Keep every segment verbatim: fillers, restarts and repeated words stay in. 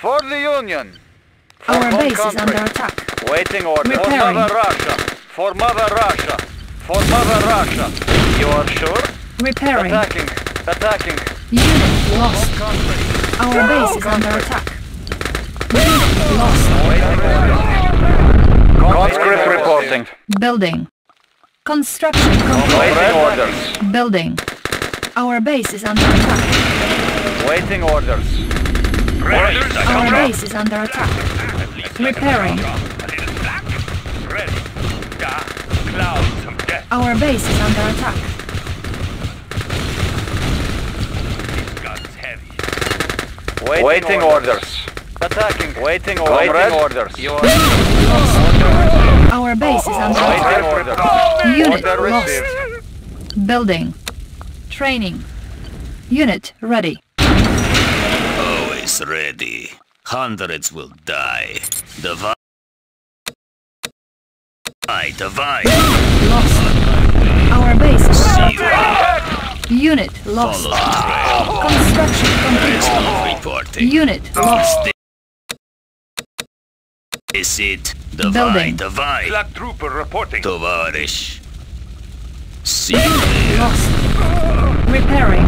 For the Union. For Our home base is country. under attack. Waiting order. For Repairing. Mother Russia. For Mother Russia. For Mother Russia. You are sure? Repairing. Attacking. Attacking. Unit lost. Home country. Our base is under attack. Unit lost. Waiting order. Conscript reporting. Building. Construction complete. Waiting orders. Building. Our base is under attack. Waiting orders. Our base is under attack. Repairing. Our base is under attack. Waiting, Waiting orders. Attacking. Waiting orders. Waiting orders. You are Our base is under Waiting attack. orders. Unit Order lost. received. Building. Training. Unit ready. Always ready. Hundreds will die. Divide. Divide. Lost. Our base is under See you. attack. Unit lost. Follow the trail. Construction complete. Stop reporting. Unit lost. Is it? Building. Divide. Divide. Black trooper reporting. Tovarish. See you there. Lost. Repairing.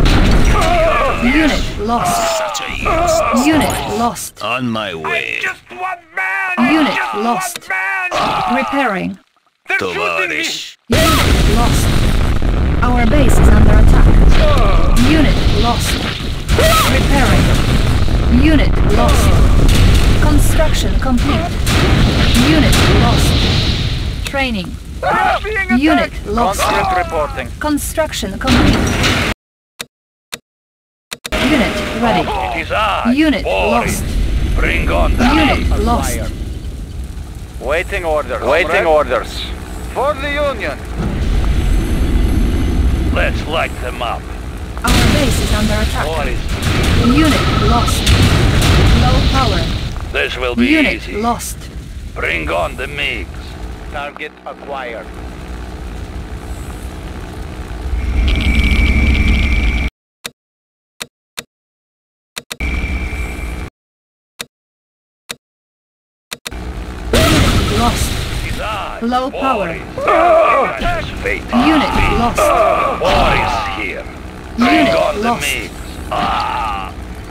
Unit lost. Such a useless. Unit lost. On my way. Just one man. Unit Just lost. One man. Repairing. They're shooting me. Tovarish. Unit lost. Our base is under attack. Unit lost. Repairing. Unit lost. Construction complete. Unit lost. Training. I'm being attacked. Unit lost. Conscript reporting. Construction complete. Unit ready. It is I. Unit Boris. lost. Bring on the Unit lost. Waiting orders. Waiting orders. For the Union. Let's light them up. Our base is under attack. Boris, Unit lost. Low power. this will be Unit easy. lost. Bring on the MiGs. Target acquired. Lost. It is I. Low power. Boris. Anticipate. Unit lost. Boris here. Bring Unit on the lost. MiGs. Ah.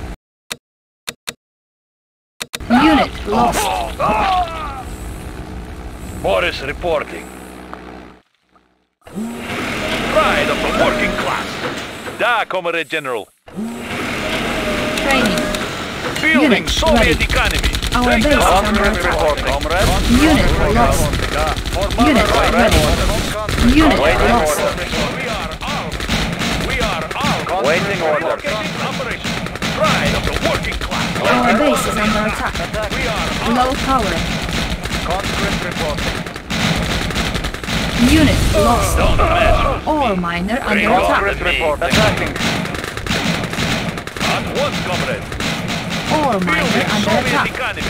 Unit lost. Boris reporting. Pride of the working class. Da, Comrade General. Training. Building Unit Soviet ready. economy. Our Take base the is home under country attack. reporting. Comrade. Unit lost. Unit ready. Unit Waiting lost. orders. We are armed. We are armed. Waiting orders. Operation. Pride of the working class. Our base is under attack. We are armed. Low power. Conscript reporting. Unit lost. Don't mess with All miner under Bring on attack. Conscript report. Attacking. At once, comrade. All miner Building under Soviet attack. economy.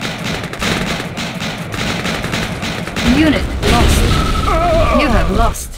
Unit lost. You have lost.